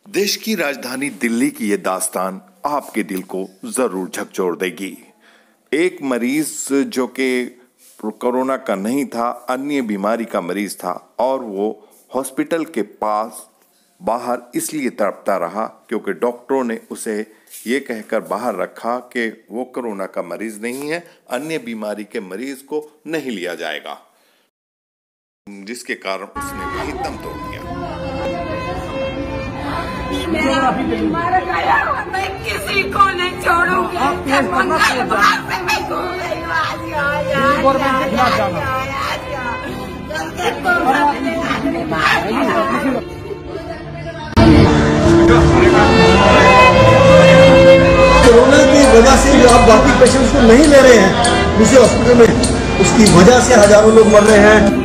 देश की राजधानी दिल्ली की ये दास्तान आपके दिल को जरूर झकझोर देगी। एक मरीज जो कि कोरोना का नहीं था, अन्य बीमारी का मरीज था और वो हॉस्पिटल के पास बाहर इसलिए तड़पता रहा क्योंकि डॉक्टरों ने उसे ये कहकर बाहर रखा कि वो कोरोना का मरीज नहीं है, अन्य बीमारी के मरीज को नहीं लिया जाएगा, जिसके कारण उसने वहीं दम तोड़ दिया। मर गया, मैं किसी को नहीं छोड़ूंगी। कोरोना की वजह से जो आप बाकी पेशेंट्स को नहीं ले रहे हैं दूसरे हॉस्पिटल में, उसकी वजह से हजारों लोग मर रहे हैं।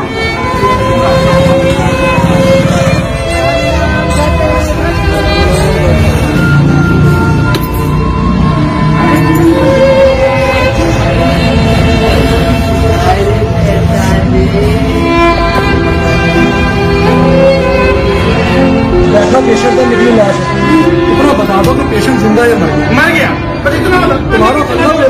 10 पेशेंट का निकली लाश है, इतना बता दो कि पेशेंट जिंदा या मर गया, पर इतना तुम्हारा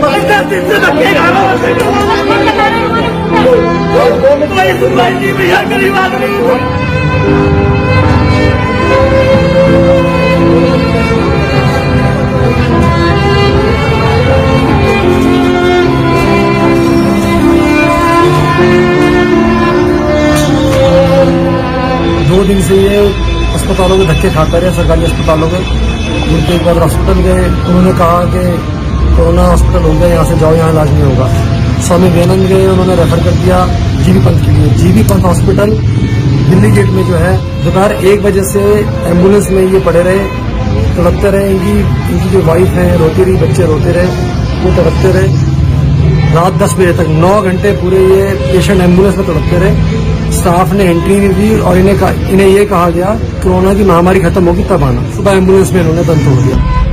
दो दिन से ये अस्पतालों के धक्के खाता रहे, सरकारी अस्पतालों के। उनके एक बार हॉस्पिटल गए, उन्होंने कहा कि कोरोना हॉस्पिटल हो गया, यहाँ से जाओ, यहाँ इलाज नहीं होगा। स्वामी विवेकानंद गए, उन्होंने रेफर कर दिया जीबी पंत के लिए। GB Pant hospital Delhi Gate में जो है दोपहर 1 बजे से एम्बुलेंस में ये पड़े रहे, तड़पते रहे। इनकी जो वाइफ है रोती रही, बच्चे रोते रहे, वो तड़पते रहे। रात 10 बजे तक 9 घंटे पूरे ये पेशेंट एम्बुलेंस में तड़पते रहे। स्टाफ ने एंट्री नहीं दी और इन्हें ये कहा गया कोरोना की महामारी खत्म होगी तब आना। सुबह एम्बुलेंस में इन्होंने दम तोड़ दिया।